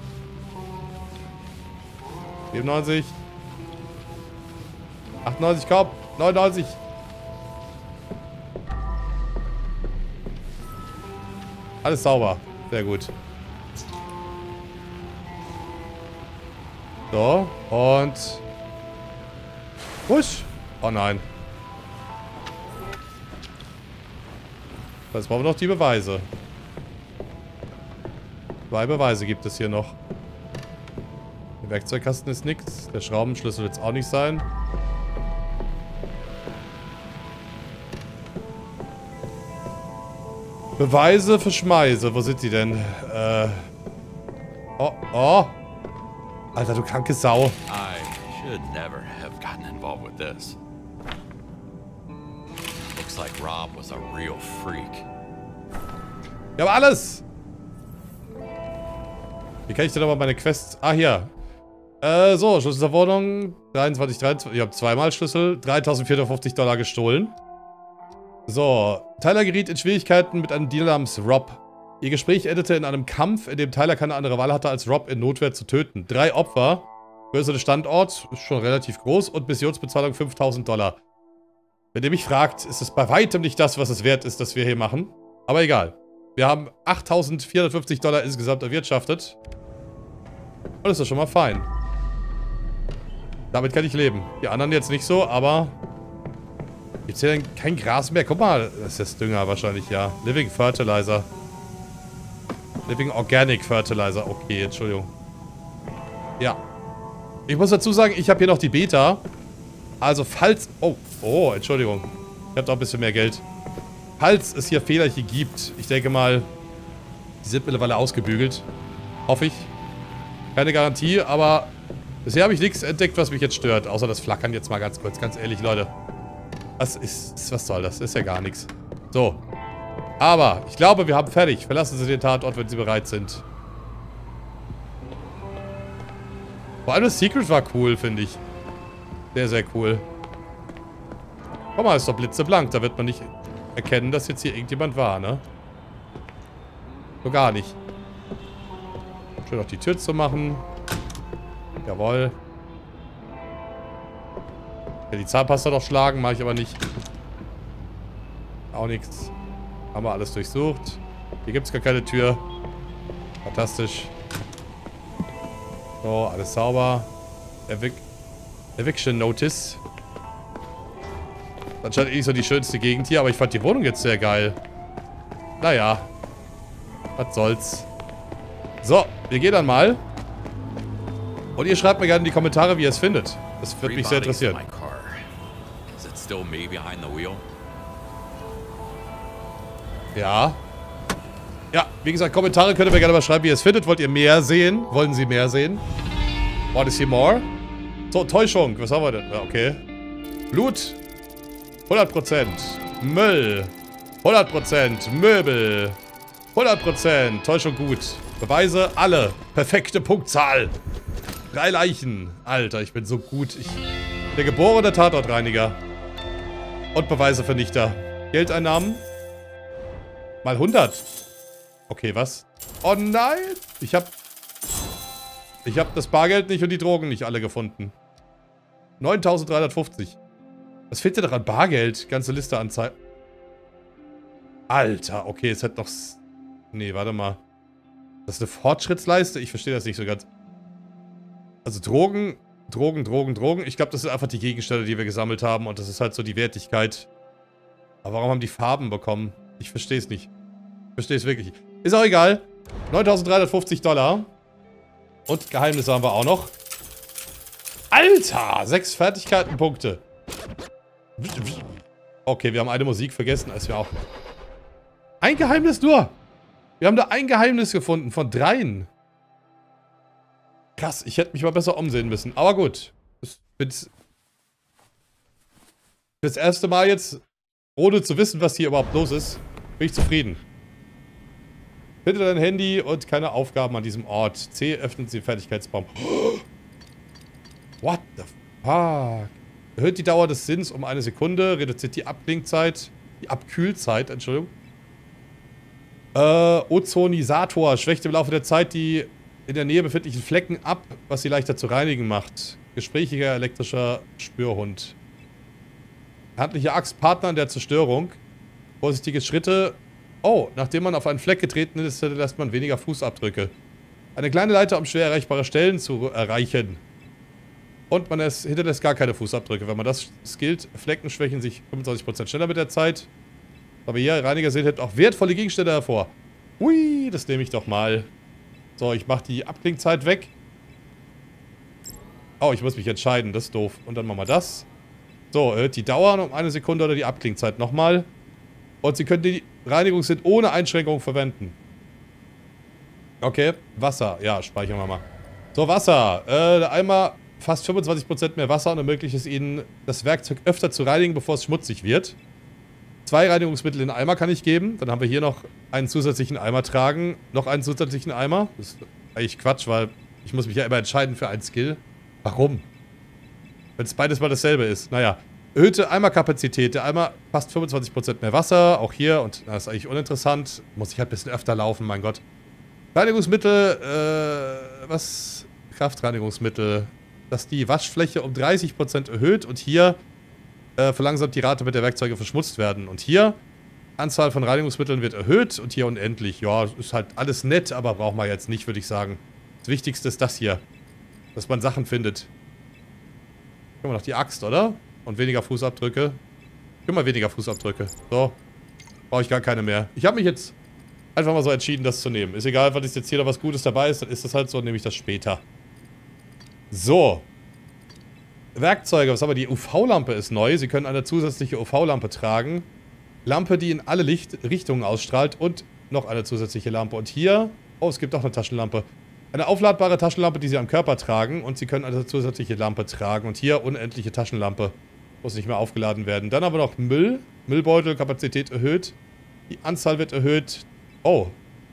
97. 98, komm. 99. Alles sauber. Sehr gut. So. Und... Husch. Oh nein. Jetzt brauchen wir noch die Beweise. 2 Beweise gibt es hier noch. Der Werkzeugkasten ist nichts. Der Schraubenschlüssel wird es auch nicht sein. Beweise für Schmeiße. Wo sind die denn? Oh, oh. Alter, du kranke Sau. I should never have gotten involved with this. Looks like Rob was a real freak. Wir haben alles. Wie kann ich denn aber meine Quests... Ah, hier. So, Schlüssel der Wohnung. 23, 23. Ich habe zweimal Schlüssel. $3.450 gestohlen. So. Tyler geriet in Schwierigkeiten mit einem Dealer namens Rob. Ihr Gespräch endete in einem Kampf, in dem Tyler keine andere Wahl hatte, als Rob in Notwehr zu töten. 3 Opfer. Größe des Standorts. Ist schon relativ groß. Und Missionsbezahlung $5.000. Wenn ihr mich fragt, ist es bei weitem nicht das, was es wert ist, dass wir hier machen. Aber egal. Wir haben $8.450 insgesamt erwirtschaftet. Und das ist schon mal fein. Damit kann ich leben. Die anderen jetzt nicht so, aber... Gibt's hier denn kein Gras mehr? Guck mal, das ist das Dünger wahrscheinlich, ja. Living Fertilizer. Living Organic Fertilizer. Okay, Entschuldigung. Ja. Ich muss dazu sagen, ich habe hier noch die Beta. Also falls... Oh, Entschuldigung. Ich habe doch ein bisschen mehr Geld. Falls es hier Fehlerchen gibt, ich denke mal, die sind mittlerweile ausgebügelt. Hoffe ich. Keine Garantie, aber bisher habe ich nichts entdeckt, was mich jetzt stört. Außer das Flackern jetzt mal ganz kurz. Ganz ehrlich, Leute. Was soll das? Das ist ja gar nichts. So. Aber ich glaube, wir haben fertig. Verlassen Sie den Tatort, wenn Sie bereit sind. Vor allem das Secret war cool, finde ich. Sehr, sehr cool. Guck mal, ist doch blitzeblank. Da wird man nicht erkennen, dass jetzt hier irgendjemand war, ne? So gar nicht. Schön noch die Tür zu machen. Jawohl. Ja, die Zahnpasta doch schlagen, mache ich aber nicht. Auch nichts. Haben wir alles durchsucht. Hier gibt es gar keine Tür. Fantastisch. So, alles sauber. Eviction Notice. Anscheinend nicht so die schönste Gegend hier, aber ich fand die Wohnung jetzt sehr geil. Naja. Was soll's. So, wir gehen dann mal. Und ihr schreibt mir gerne in die Kommentare, wie ihr es findet. Das würde mich sehr interessieren. Ja. Ja, wie gesagt, Kommentare könnt ihr mir gerne mal schreiben, wie ihr es findet. Wollt ihr mehr sehen? Wollen Sie mehr sehen? Want to see more? So, Täuschung. Was haben wir denn? Ja, okay. Blut. 100%. Müll. 100%. Möbel. 100%. Toll, schon gut. Beweise alle. Perfekte Punktzahl. 3 Leichen. Alter, ich bin so gut. Der geborene Tatortreiniger. Und Beweisevernichter. Geldeinnahmen. Mal 100. Okay, was? Oh nein. Ich hab das Bargeld nicht und die Drogen nicht alle gefunden. 9.350. Was fehlt dir doch an Bargeld? Ganze Liste anzeigen. Alter, okay, es hat noch... Nee, warte mal. Das ist eine Fortschrittsleiste? Ich verstehe das nicht so ganz. Also Drogen. Ich glaube, das sind einfach die Gegenstände, die wir gesammelt haben. Und das ist halt so die Wertigkeit. Aber warum haben die Farben bekommen? Ich verstehe es nicht. Ich verstehe es wirklich. Ist auch egal. 9.350 $. Und Geheimnisse haben wir auch noch. Alter! 6 Fertigkeitenpunkte. Okay, wir haben eine Musik vergessen, als wir auch... Ein Geheimnis nur! Wir haben da ein Geheimnis gefunden von 3. Krass, ich hätte mich mal besser umsehen müssen. Aber gut. Das erste Mal jetzt, ohne zu wissen, was hier überhaupt los ist, bin ich zufrieden. Finde dein Handy und keine Aufgaben an diesem Ort. C öffnet den Fertigkeitsbaum. What the fuck? Erhöht die Dauer des Sinns um 1 Sekunde, reduziert die Abklingzeit, die Abkühlzeit, Entschuldigung. Ozonisator schwächt im Laufe der Zeit die in der Nähe befindlichen Flecken ab, was sie leichter zu reinigen macht. Gesprächiger elektrischer Spürhund. Handliche Axt, Partner in der Zerstörung. Vorsichtige Schritte. Oh, nachdem man auf einen Fleck getreten ist, lässt man weniger Fußabdrücke. Eine kleine Leiter, um schwer erreichbare Stellen zu erreichen. Und man hinterlässt gar keine Fußabdrücke. Wenn man das skillt, Flecken schwächen sich 25% schneller mit der Zeit. Aber hier, Reiniger seht, hebt auch wertvolle Gegenstände hervor. Hui, das nehme ich doch mal. So, ich mache die Abklingzeit weg. Oh, ich muss mich entscheiden, das ist doof. Und dann machen wir das. So, erhöht die Dauer um 1 Sekunde oder die Abklingzeit nochmal. Und Sie können die Reinigungssinn ohne Einschränkung verwenden. Okay, Wasser. Ja, speichern wir mal. So, Wasser. Der Eimer fasst 25% mehr Wasser und ermöglicht es Ihnen, das Werkzeug öfter zu reinigen, bevor es schmutzig wird. 2 Reinigungsmittel in den Eimer kann ich geben. Dann haben wir hier noch einen zusätzlichen Eimer tragen. Noch einen zusätzlichen Eimer. Das ist eigentlich Quatsch, weil ich muss mich ja immer entscheiden für einen Skill. Warum? Wenn es beides mal dasselbe ist. Naja. Erhöhte Eimerkapazität. Der Eimer fasst 25% mehr Wasser. Auch hier. Und das ist eigentlich uninteressant. Muss ich halt ein bisschen öfter laufen, mein Gott. Reinigungsmittel. Was? Kraftreinigungsmittel. Dass die Waschfläche um 30% erhöht. Und hier verlangsamt die Rate, mit der Werkzeuge verschmutzt werden. Und hier, Anzahl von Reinigungsmitteln wird erhöht und hier unendlich. Ja, ist halt alles nett, aber braucht man jetzt nicht, würde ich sagen. Das Wichtigste ist das hier. Dass man Sachen findet. Können wir noch die Axt, oder? Und weniger Fußabdrücke. Können wir weniger Fußabdrücke. So. Brauche ich gar keine mehr. Ich habe mich jetzt einfach mal so entschieden, das zu nehmen. Ist egal, wenn jetzt hier noch was Gutes dabei ist, dann ist das halt so, dann nehme ich das später. So. Werkzeuge, was haben wir? Die UV-Lampe ist neu. Sie können eine zusätzliche UV-Lampe tragen. Lampe, die in alle Richtungen ausstrahlt und noch eine zusätzliche Lampe. Und hier, oh, es gibt auch eine Taschenlampe. Eine aufladbare Taschenlampe, die Sie am Körper tragen und Sie können eine zusätzliche Lampe tragen. Und hier unendliche Taschenlampe. Muss nicht mehr aufgeladen werden. Dann haben wir noch Müll. Müllbeutel, Kapazität erhöht. Die Anzahl wird erhöht. Oh.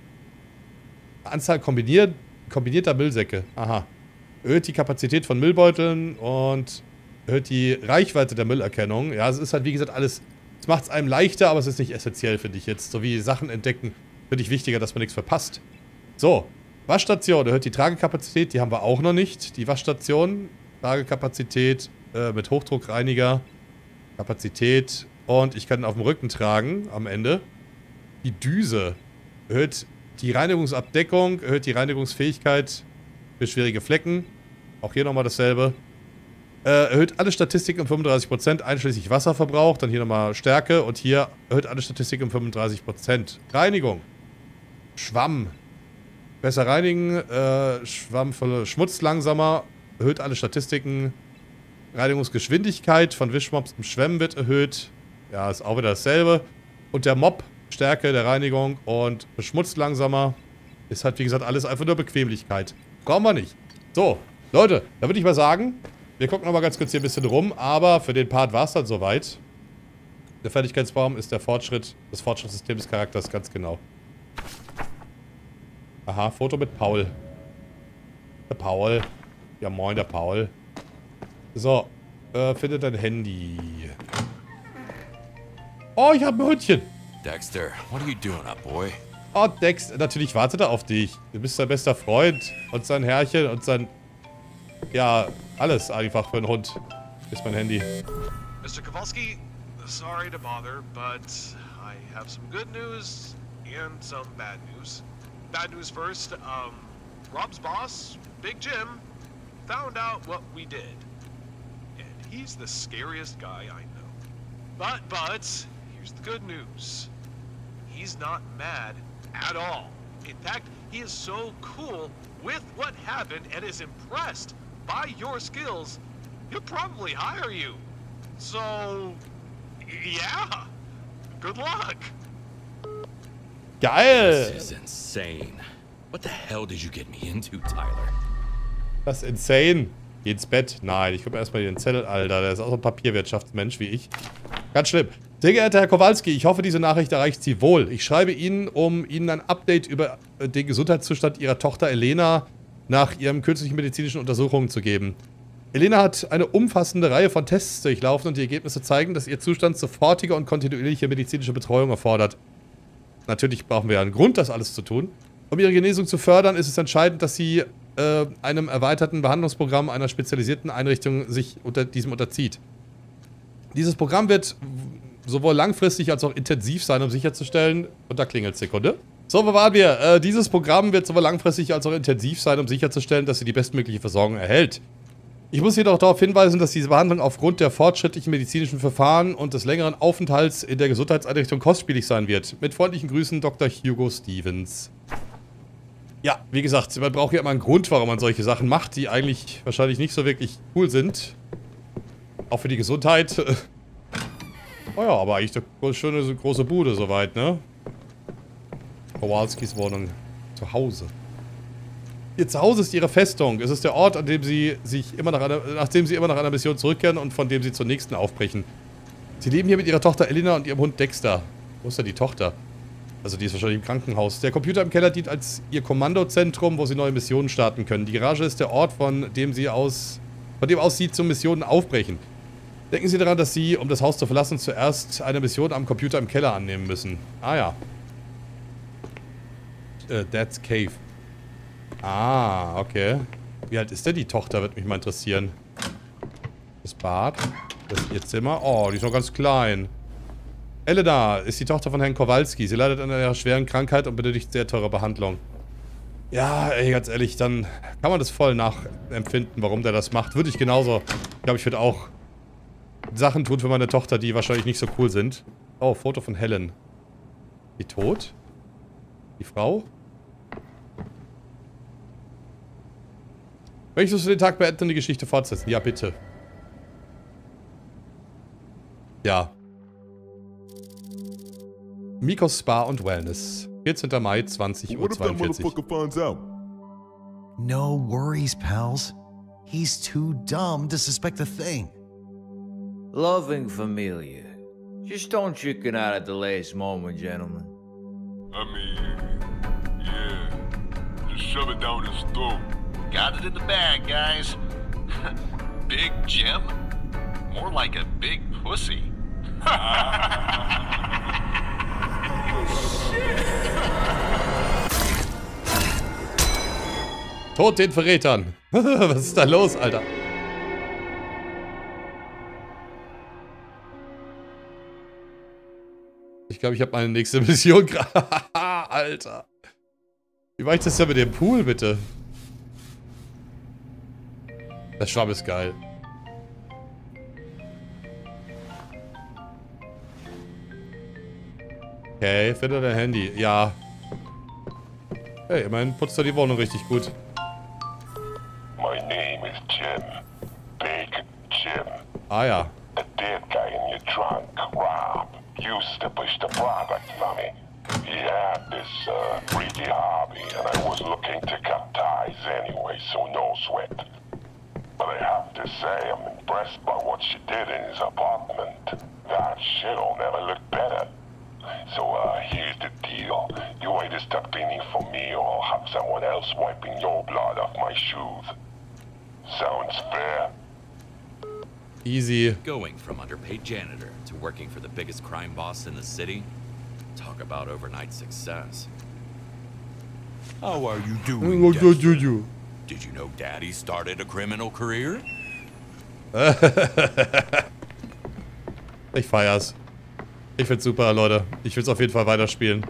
Anzahl kombinierter Müllsäcke. Aha. Erhöht die Kapazität von Müllbeuteln und erhöht die Reichweite der Müllerkennung. Ja, es ist halt, wie gesagt, alles... Es macht es einem leichter, aber es ist nicht essentiell, finde ich jetzt. So wie Sachen entdecken, finde ich wichtiger, dass man nichts verpasst. So, Waschstation erhöht die Tragekapazität. Die haben wir auch noch nicht. Die Waschstation, Tragekapazität mit Hochdruckreiniger, Kapazität und ich kann ihn auf dem Rücken tragen am Ende. Die Düse erhöht die Reinigungsabdeckung, erhöht die Reinigungsfähigkeit für schwierige Flecken. Auch hier nochmal dasselbe. Erhöht alle Statistiken um 35%, einschließlich Wasserverbrauch. Dann hier nochmal Stärke. Und hier erhöht alle Statistiken um 35%. Reinigung. Schwamm. Besser reinigen. Schwamm voller Schmutz langsamer. Erhöht alle Statistiken. Reinigungsgeschwindigkeit von Wischmops im Schwemmen wird erhöht. Ja, ist auch wieder dasselbe. Und der Mob. Stärke der Reinigung und beschmutzt langsamer. Ist halt, wie gesagt, alles einfach nur Bequemlichkeit. Brauchen wir nicht. So, Leute, da würde ich mal sagen, wir gucken noch mal ganz kurz hier ein bisschen rum, aber für den Part war es dann soweit. Der Fertigkeitsbaum ist der Fortschritt, das Fortschrittssystem des Charakters, ganz genau. Aha, Foto mit Paul. Der Paul. Ja, moin, der Paul. So, finde dein Handy. Oh, ich habe ein Hündchen. Dexter, what are you doing up, boy? Oh, Dexter, natürlich wartet er auf dich. Du bist sein bester Freund und sein Herrchen und sein... Ja, alles einfach für einen Hund. Ist mein Handy. Mr. Kowalski, sorry to bother, but I have some good news and some bad news. Bad news first, Rob's boss, Big Jim, found out what we did. And he's the scariest guy I know. But, here's the good news. He's not mad at all. In fact, he is so cool with what happened and is impressed by your skills, he'll probably hire you. So, yeah, good luck. Geil! This is insane. What the hell did you get me into, Tyler? Das ist insane. Geh ins Bett. Nein, ich gucke erstmal den Zettel, Alter. Der ist auch so ein Papierwirtschaftsmensch wie ich. Ganz schlimm. Sehr geehrter Herr Kowalski, ich hoffe, diese Nachricht erreicht Sie wohl. Ich schreibe Ihnen, um Ihnen ein Update über den Gesundheitszustand Ihrer Tochter Elena nach ihren kürzlichen medizinischen Untersuchungen zu geben. Elena hat eine umfassende Reihe von Tests durchlaufen und die Ergebnisse zeigen, dass ihr Zustand sofortige und kontinuierliche medizinische Betreuung erfordert. Natürlich brauchen wir einen Grund, das alles zu tun. Um ihre Genesung zu fördern, ist es entscheidend, dass sie einem erweiterten Behandlungsprogramm einer spezialisierten Einrichtung sich diesem unterzieht. Dieses Programm wird sowohl langfristig als auch intensiv sein, um sicherzustellen... Und da klingelt Sekunde. So, wo waren wir? Dieses Programm wird sowohl langfristig als auch intensiv sein, um sicherzustellen, dass sie die bestmögliche Versorgung erhält. Ich muss jedoch darauf hinweisen, dass diese Behandlung aufgrund der fortschrittlichen medizinischen Verfahren und des längeren Aufenthalts in der Gesundheitseinrichtung kostspielig sein wird. Mit freundlichen Grüßen, Dr. Hugo Stevens. Ja, wie gesagt, man braucht ja immer einen Grund, warum man solche Sachen macht, die eigentlich wahrscheinlich nicht so wirklich cool sind. Auch für die Gesundheit. Oh ja, aber eigentlich eine schöne große Bude soweit, ne? Kowalskis Wohnung. Zu Hause. Ihr Zuhause ist ihre Festung. Es ist der Ort, an dem sie sich immer nachdem sie immer nach einer Mission zurückkehren und von dem sie zur nächsten aufbrechen. Sie leben hier mit ihrer Tochter Elena und ihrem Hund Dexter. Wo ist denn die Tochter? Also die ist wahrscheinlich im Krankenhaus. Der Computer im Keller dient als ihr Kommandozentrum, wo sie neue Missionen starten können. Die Garage ist der Ort, von dem aus sie zu Missionen aufbrechen. Denken Sie daran, dass Sie, um das Haus zu verlassen, zuerst eine Mission am Computer im Keller annehmen müssen. Ah ja. Dad's Cave. Ah, okay. Wie alt ist denn die Tochter, würde mich mal interessieren. Das Bad. Das ist ihr Zimmer. Oh, die ist noch ganz klein. Elena ist die Tochter von Herrn Kowalski. Sie leidet an einer schweren Krankheit und benötigt sehr teure Behandlung. Ja, ey, ganz ehrlich, dann kann man das voll nachempfinden, warum der das macht. Würde ich genauso. Ich glaube, ich würde auch Sachen tun für meine Tochter, die wahrscheinlich nicht so cool sind. Oh, Foto von Helen. Die tot? Die Frau? Möchtest du den Tag beenden und die Geschichte fortsetzen? Ja, bitte. Ja. Mikos Spa und Wellness. 14. Mai, 20:42 Uhr. No worries, pals. He's too dumb to suspect a thing. Loving familia. Just don't chicken out at the last moment, gentlemen. I mean, yeah. Just shove it down his throat. Got it in the bag, guys. Big Jim? More like a big pussy. Tod den Verrätern. Was ist da los, Alter? Ich glaube, ich habe meine nächste Mission gerade. Alter. Wie mache ich das denn mit dem Pool, bitte? Der Schwamm ist geil. Okay, finde dein Handy. Ja. Hey, immerhin putzt er die Wohnung richtig gut. My name is Jim. Big Jim. Ah ja. The dead guy in your trunk, Rob, used to push the product for me. He had this freaky hobby, and I was looking to cut ties anyway, so no sweat. But I have to say, I'm impressed by what she did in his apartment. That shit'll never look better. So, here's the deal. You either stop cleaning for me or I'll have someone else wiping your blood off my shoes. Sounds fair? Easy. Going from underpaid janitor to working for the biggest crime boss in the city. Talk about overnight success. How are you doing, Dexter? Did you know Daddy started a criminal career? Ich feier's. Ich find's super, Leute. Ich will's auf jeden Fall weiterspielen.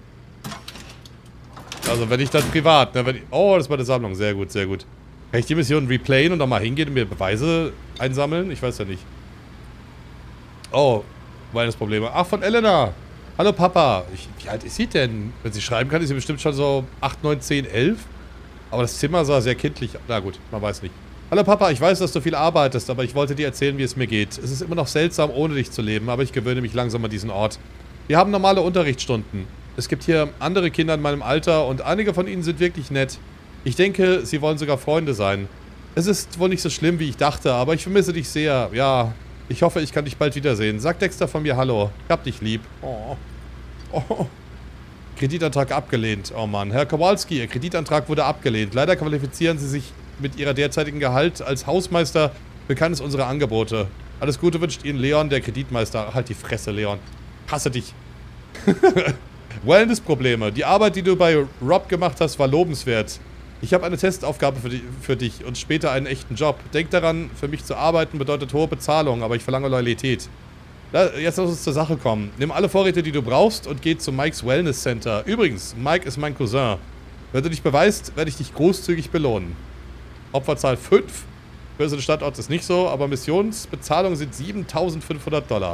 Also, wenn ich dann privat, ne, oh, das war eine Sammlung. Sehr gut, sehr gut. Kann ich die Mission replayen und dann mal hingehen und mir Beweise einsammeln? Ich weiß ja nicht. Oh, Probleme. Ach, von Elena. Hallo, Papa. Wie alt ist sie denn? Wenn sie schreiben kann, ist sie bestimmt schon so 8, 9, 10, 11. Aber das Zimmer sah sehr kindlich. Na gut, man weiß nicht. Hallo, Papa. Ich weiß, dass du viel arbeitest, aber ich wollte dir erzählen, wie es mir geht. Es ist immer noch seltsam, ohne dich zu leben, aber ich gewöhne mich langsam an diesen Ort. Wir haben normale Unterrichtsstunden. Es gibt hier andere Kinder in meinem Alter und einige von ihnen sind wirklich nett. Ich denke, sie wollen sogar Freunde sein. Es ist wohl nicht so schlimm, wie ich dachte, aber ich vermisse dich sehr. Ja, ich hoffe, ich kann dich bald wiedersehen. Sag Dexter von mir Hallo. Ich hab dich lieb. Oh. Oh. Kreditantrag abgelehnt. Oh Mann. Herr Kowalski, Ihr Kreditantrag wurde abgelehnt. Leider qualifizieren Sie sich mit Ihrer derzeitigen Gehalt als Hausmeister für keines unserer Angebote. Alles Gute wünscht Ihnen Leon, der Kreditmeister. Halt die Fresse, Leon. Hasse dich. Wellness-Probleme. Die Arbeit, die du bei Rob gemacht hast, war lobenswert. Ich habe eine Testaufgabe für dich und später einen echten Job. Denk daran, für mich zu arbeiten bedeutet hohe Bezahlung, aber ich verlange Loyalität. Jetzt lass uns zur Sache kommen. Nimm alle Vorräte, die du brauchst und geh zu Mikes Wellness Center. Übrigens, Mike ist mein Cousin. Wenn du dich beweist, werde ich dich großzügig belohnen. Opferzahl 5. Größe des Standorts ist nicht so, aber Missionsbezahlung sind $7.500.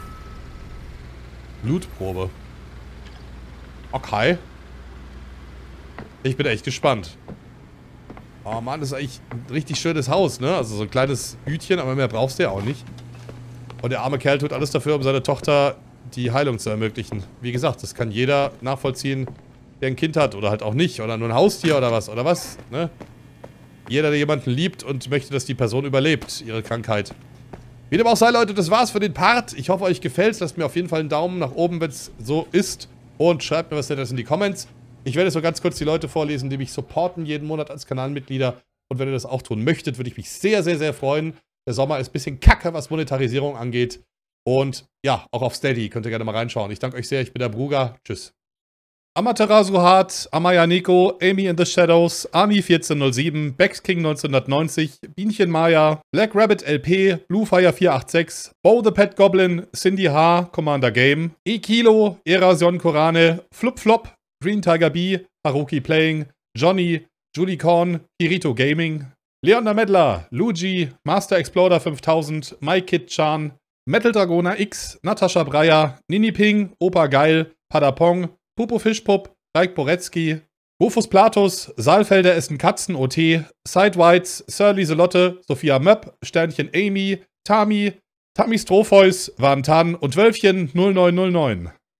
Blutprobe. Okay. Ich bin echt gespannt. Oh Mann, das ist eigentlich ein richtig schönes Haus, ne? Also so ein kleines Hütchen, aber mehr brauchst du ja auch nicht. Und der arme Kerl tut alles dafür, um seiner Tochter die Heilung zu ermöglichen. Wie gesagt, das kann jeder nachvollziehen, der ein Kind hat oder halt auch nicht. Oder nur ein Haustier oder was, ne? Jeder, der jemanden liebt und möchte, dass die Person überlebt, ihre Krankheit. Wie dem auch sei, Leute, das war's für den Part. Ich hoffe, euch gefällt's. Lasst mir auf jeden Fall einen Daumen nach oben, wenn es so ist. Und schreibt mir was Nettes in die Comments. Ich werde jetzt mal ganz kurz die Leute vorlesen, die mich supporten jeden Monat als Kanalmitglieder. Und wenn ihr das auch tun möchtet, würde ich mich sehr, sehr, sehr freuen. Der Sommer ist ein bisschen kacke, was Monetarisierung angeht. Und ja, auch auf Steady könnt ihr gerne mal reinschauen. Ich danke euch sehr. Ich bin der Bruger. Tschüss. Amaterasu Hart, Amaya Nico, Amy in the Shadows, Army1407, Bex King 1990, Bienchen Maya, Black Rabbit LP, Bluefire 486, Bo the Pet Goblin, Cindy H, Commander Game, E-Kilo, Erasion Korane, Flip Flop, Green Tiger B, Haruki Playing, Johnny, Julie Korn, Kirito Gaming, Leon der Meddler, Luigi, Master Exploder 5000, Mike Kid Chan, Metal Dragoner X, Natascha Breyer, Nini Ping, Opa Geil, Padapong, Pupo Fischpup, Raik Boretzky, Rufus Platus, Saalfelder Essen Katzen OT, Sidewhites, Sir Lieselotte, Sophia Möpp, Sternchen Amy, Tami, Tammy Strohfeus, Van Tan und Wölfchen 0909.